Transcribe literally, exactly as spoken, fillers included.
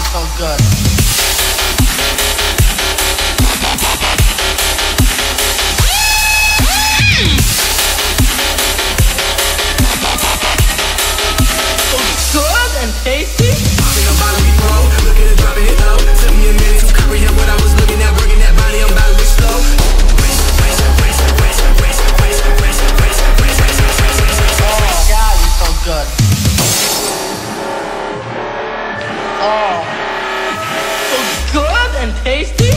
so good. So good and tasty. Think I'm about to be pro. Look at it, dropping it low. Took me a minute to comprehend what I was looking at. Working that body, I'm about to be slow. Oh God, you're so good. Oh, so good and tasty.